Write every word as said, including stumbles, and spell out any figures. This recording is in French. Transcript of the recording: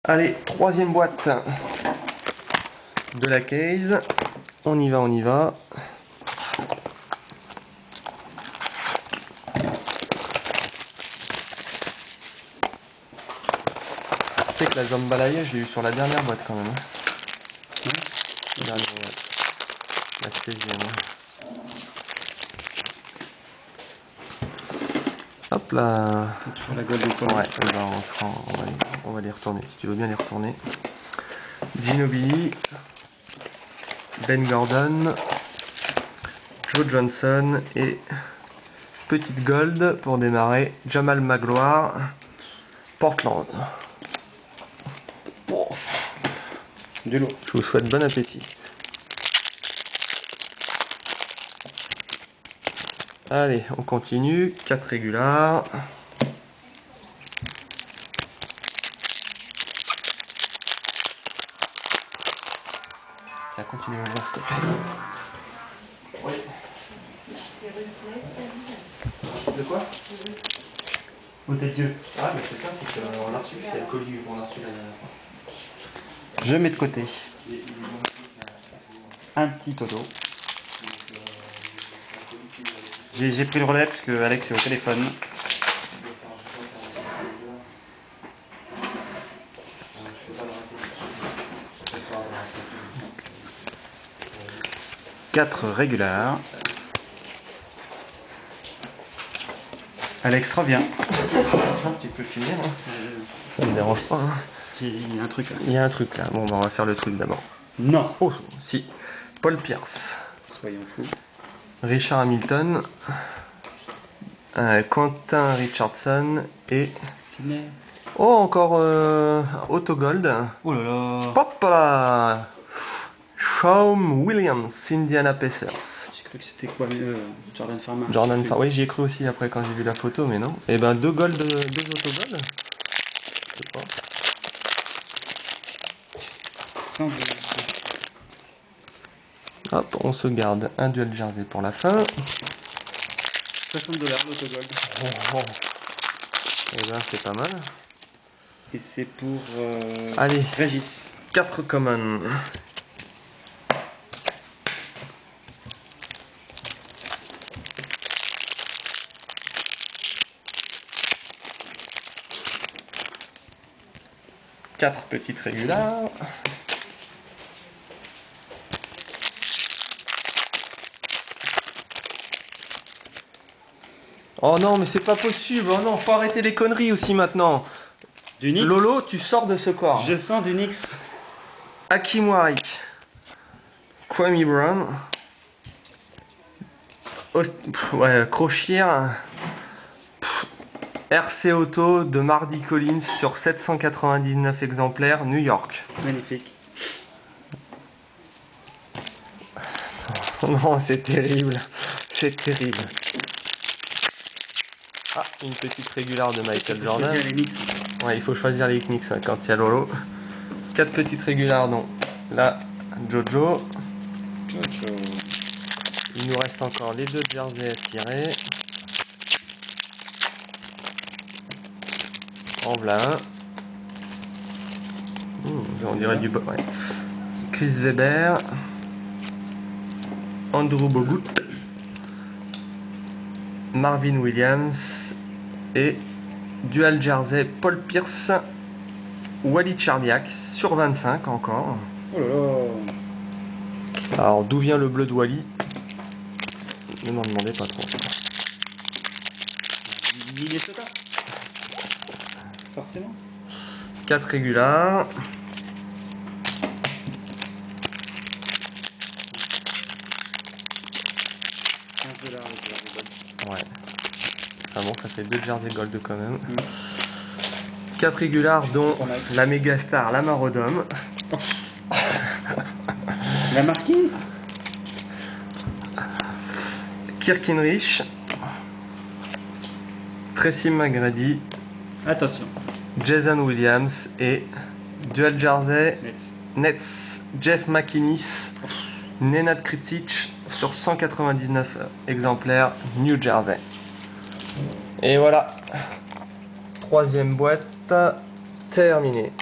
Allez, troisième boîte de la case. On y va, on y va. Tu sais que la jambalaya, je l'ai eu sur la dernière boîte quand même. Hein. La dernière, ouais. La seizième. Hop là. Toujours la Golden Point. Ouais, ben on, fera, on, va, on va les retourner, si tu veux bien les retourner. Ginobili, Ben Gordon, Joe Johnson et petite gold pour démarrer, Jamal Magloire, Portland. Oh. Du lourd. Je vous souhaite bon appétit. Allez, on continue, quatre régulars. Ça continue à ouvrir, s'il te plaît. Oui. De quoi? Hôtel Dieu. Ah, mais c'est ça, c'est qu'on a reçu, c'est le colis qu'on a reçu la dernière fois. Je mets de côté. Un petit toto. J'ai pris le relais parce que Alex est au téléphone. Quatre régulars. Alex revient. Tu peux finir, hein. Ça me dérange pas. Hein. Il y a un truc là. Il y a un truc là. Bon, bah, on va faire le truc d'abord. Non. Oh, si. Paul Pierce. Soyons fous. Richard Hamilton. Euh, Quentin Richardson. Et. Sydney. Oh, encore euh, Autogold. Oh là là. Hop là. Shawn Williams, Indiana Pacers. J'ai cru que c'était quoi, euh, Jordan Farmer. Jordan Farmer. Oui, j'y ai cru aussi après quand j'ai vu la photo, mais non. Et ben deux gold, deux autogold. Je sais pas. cent deux. Hop, on se garde un duel jersey pour la fin. soixante dollars l'autogold. Oh, oh. Et ben c'est pas mal. Et c'est pour euh, Allez, Régis. quatre common. Quatre petites régulars. Oh non, mais c'est pas possible. Oh non, faut arrêter les conneries aussi maintenant. Du Nix. Lolo, tu sors de ce corps. Je sens du Nix. Hakim Warwick, Kwame Brown, Ost... Pff, ouais, Crochier, R C Auto de Mardy Collins sur sept cent quatre-vingt-dix-neuf exemplaires, New York. Magnifique. Non, c'est terrible, c'est terrible. Ah, une petite régulare de Michael Jordan. Les Nix. Ouais, il faut choisir les Knicks hein, quand il y a Lolo. Quatre petites régulars, non. Là, Jojo. Jojo. Il nous reste encore les deux jerseys à tirer. En voilà un. Mmh, on dirait du ouais. Chris Weber. Andrew Bogut. Marvin Williams. Et dual jersey Paul Pierce. Wally Chardiak sur vingt-cinq encore. Oh là là. Alors d'où vient le bleu de Wally? Ne m'en demandez pas trop. Minnesota. Forcément. quatre régulars. quinze dollars le jersey gold. Ouais. Ah bon, ça fait deux jersey gold quand même. Mmh. quatre régulars dont la méga star Lamar Odom. La marquine. Kirk Hinrich. Tracy McGrady. Attention. Jason Williams et dual jersey Nets. Nets Jeff McInnis. Nenad Kricic sur cent quatre-vingt-dix-neuf exemplaires New Jersey. Et voilà. Troisième boîte terminée.